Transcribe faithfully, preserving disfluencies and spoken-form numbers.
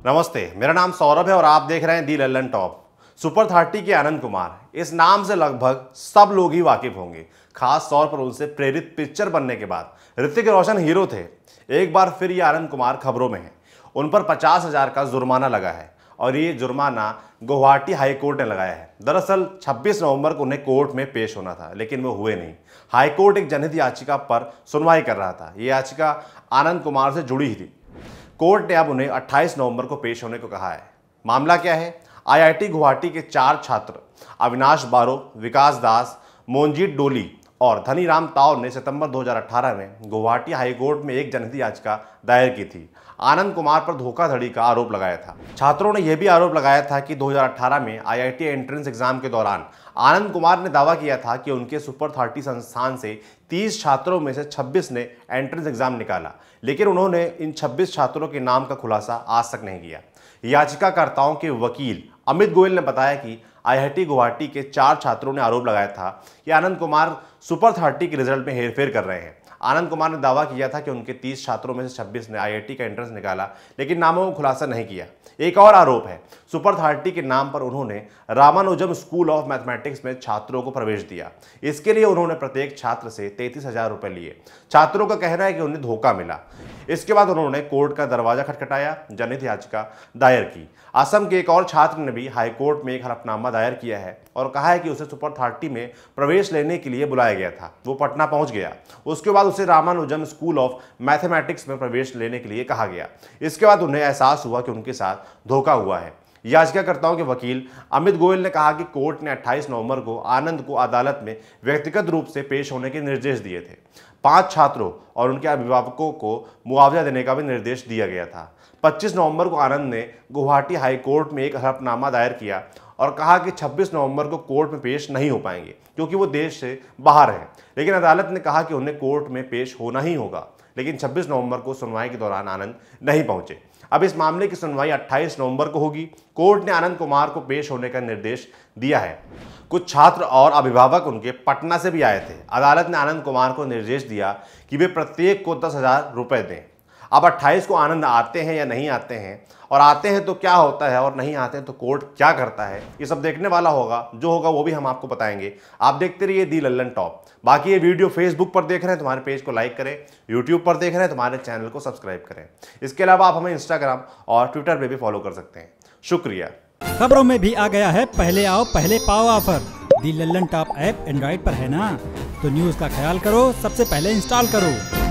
नमस्ते, मेरा नाम सौरभ है और आप देख रहे हैं the Lallan top. Super thirty के आनंद कुमार, इस नाम से लगभग सब लोग ही वाकिफ होंगे, खास तौर पर उनसे प्रेरित पिक्चर बनने के बाद ऋतिक रोशन हीरो थे। एक बार फिर ये आनंद कुमार खबरों में हैं। उन पर पचास हजार का जुर्माना लगा है और ये जुर्माना गुवाहाटी हाई कोर्ट ने लगाया है। दरअसल छब्बीस नवंबर को उन्हें कोर्ट में पेश होना था, लेकिन वो हुए नहीं। हाई कोर्ट एक जनहित याचिका पर सुनवाई कर रहा था। ये याचिका आनंद कुमार से जुड़ी ही थी। कोर्ट ने अब उन्हें अट्ठाईस नवंबर को पेश होने को कहा है। मामला क्या है? आईआईटी गुवाहाटी के चार छात्र अविनाश बारो, विकास दास, मोनजीत डोली और धनीराम ताव ने सितंबर दो हज़ार अठारह में गुवाहाटी हाई कोर्ट में एक जनहित याचिका दायर की थी। आनंद कुमार पर धोखाधड़ी का आरोप लगाया था। छात्रों ने यह भी आरोप लगाया था कि दो हज़ार अठारह में आईआईटी एंट्रेंस एग्जाम के दौरान आनंद कुमार ने दावा किया था कि उनके सुपर थर्टी संस्थान से तीस छात्रों में से छब्बीस ने एंट्रेंस एग्जाम निकाला, लेकिन उन्होंने इन छब्बीस छात्रों के नाम का खुलासा आज तक नहीं किया। याचिकाकर्ताओं के वकील अमित गोयल ने बताया कि आईआईटी गुवाहाटी के चार छात्रों ने आरोप लगाया था कि आनंद कुमार सुपर थर्टी के रिजल्ट में हेरफेर कर रहे हैं। आनंद कुमार ने दावा किया था कि उनके तीस छात्रों में से छब्बीस ने आईआईटी का एंट्रेंस निकाला, लेकिन नामों का खुलासा नहीं किया। एक और आरोप है, सुपर थर्टी के नाम पर उन्होंने रामानुजम स्कूल ऑफ मैथमेटिक्स में छात्रों को प्रवेश दिया। इसके लिए उन्होंने प्रत्येक छात्र से तैंतीस हजार रुपए लिए। छात्रों का कहना है कि उन्हें धोखा मिला। इसके बाद उन्होंने कोर्ट का दरवाजा खटखटाया, जनहित याचिका दायर की। असम के एक और छात्र ने भी हाईकोर्ट में एक हलफनामा दायर किया है और कहा है कि उसे सुपर थर्टी में प्रवेश लेने के लिए बुलाया गया था। वो पटना पहुंच गया। उसके बाद उसे रामानुजम स्कूल ऑफ मैथमेटिक्स में प्रवेश लेने के लिए कहा गया। इसके बाद उन्हें एहसास हुआ कि उनके साथ धोखा हुआ है। याचिकाकर्ताओं के वकील अमित गोयल ने कहा कि कोर्ट ने अट्ठाईस नवंबर को आनंद को अदालत में व्यक्तिगत रूप से पेश होने के निर्देश दिए थे। पांच छात्रों और उनके अभिभावकों को मुआवजा देने का भी निर्देश दिया गया था। पच्चीस नवंबर को आनंद ने गुवाहाटी हाई कोर्ट में एक हलफनामा दायर किया और कहा कि छब्बीस नवंबर को कोर्ट में पेश नहीं हो पाएंगे क्योंकि वो देश से बाहर हैं। लेकिन अदालत ने कहा कि उन्हें कोर्ट में पेश होना ही होगा। लेकिन छब्बीस नवंबर को सुनवाई के दौरान आनंद नहीं पहुंचे। अब इस मामले की सुनवाई अट्ठाईस नवंबर को होगी। कोर्ट ने आनंद कुमार को पेश होने का निर्देश दिया है। कुछ छात्र और अभिभावक उनके पटना से भी आए थे। अदालत ने आनंद कुमार को निर्देश दिया कि वे प्रत्येक को दस हजार रुपए दें। अब अट्ठाईस को आनंद आते हैं या नहीं आते हैं, और आते हैं तो क्या होता है, और नहीं आते हैं तो कोर्ट क्या करता है, ये सब देखने वाला होगा। जो होगा वो भी हम आपको बताएंगे। आप देखते रहिए दी लल्लन टॉप। बाकी ये वीडियो फेसबुक पर देख रहे हैं तो हमारे पेज को लाइक करें, यूट्यूब पर देख रहे हैं तो हमारे चैनल को सब्सक्राइब करें। इसके अलावा आप हमें इंस्टाग्राम और ट्विटर पर भी फॉलो कर सकते हैं। शुक्रिया। खबरों में भी आ गया है पहले आओ पहले पाओ offer. The Lallan top app Android पर है ना, तो न्यूज का ख्याल करो, सबसे पहले इंस्टॉल करो।